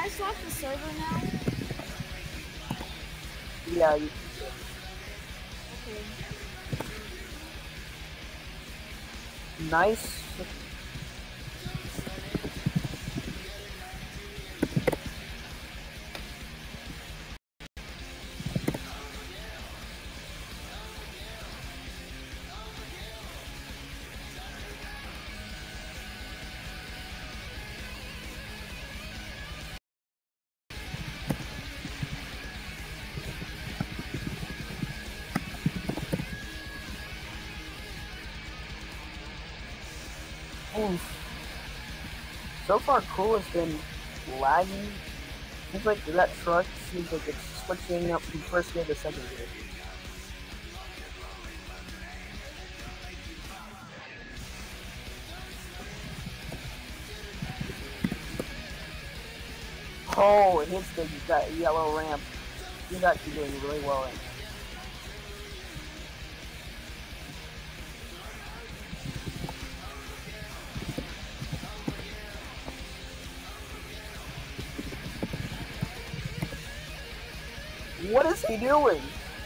I swap the server now? Yeah, you Okay. nice. Oof. So far, Cool has been lagging. Seems like that truck seems like it's switching up from first gear to second gear. Oh, it hits that yellow ramp. He's actually doing really well right now. What is he doing?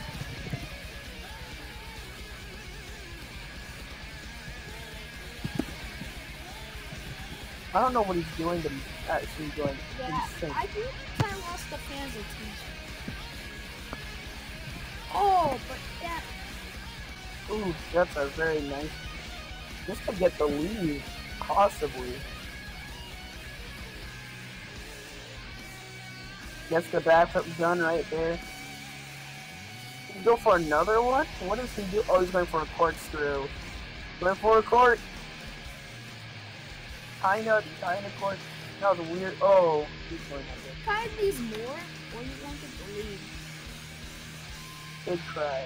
I don't know what he's doing, but he's actually doing insane. I do think I lost the fans' attention. Oh, but that. Ooh, that's a very nice. Just to get the lead, possibly. Gets the backflip done right there. Go for another one? What does he do? Oh, he's going for a corkscrew. Going for a cork. Kinda cork. That was weird. Oh, he's going under. Try these more, or you won't get the lead. Big try.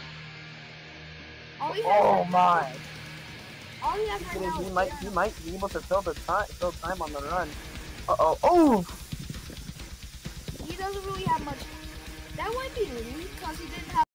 Oh my! All you have right now. He might be able to fill time on the run. Uh-oh. Oh! He doesn't really have much. That might be lead because he didn't have